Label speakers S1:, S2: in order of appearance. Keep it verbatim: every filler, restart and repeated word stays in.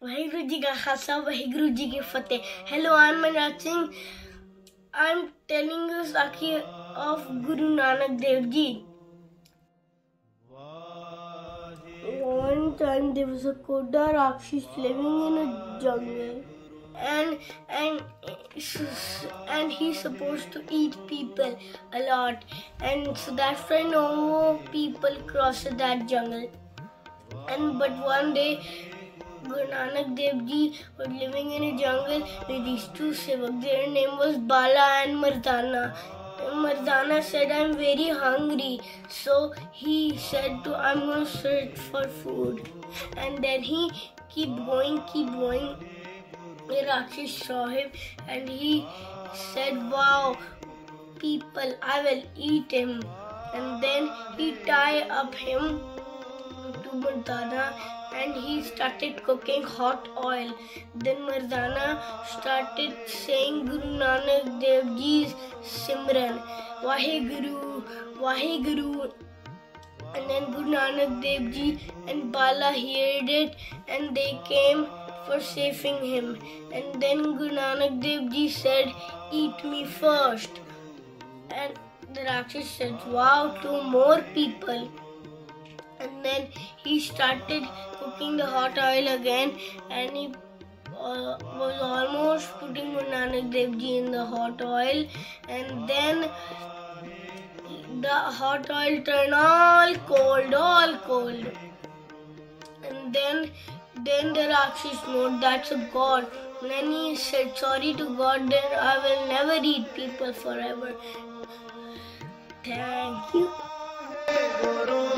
S1: Vaheguru Ji ka Khalsa, Vaheguru Ji ki Fateh. Hello, I'm Manraj Singh. I'm telling you Sakhi of Guru Nanak Dev Ji. One time there was a Koda Rakshish living in a jungle, and and and he's supposed to eat people a lot, and so that's why no people cross that jungle. And but one day Guru Nanak Dev Ji was living in a jungle with these two sevak. Their name was Bala and Mardana. Mardana said, I'm very hungry. So he said to, I'm going to search for food. And then he keep going, keep going. The Rakshish saw him and he said, wow, people, I will eat him. And then he tied up him to Mardana and he started cooking hot oil. Then Mardana started saying Guru Nanak Dev Ji's Simran, Vaheguru, Vaheguru. And then Guru Nanak Dev Ji and Bala heard it and they came for saving him. And then Guru Nanak Dev Ji said, eat me first. And the Rakshish said, wow, two more people. And then he started cooking the hot oil again, and he uh, was almost putting Guru Nanak Dev Ji in the hot oil, and then the hot oil turned all cold, all cold. And then, then the Rakshish knew that's a god. And then he said, sorry to God, then I will never eat people forever. Thank you.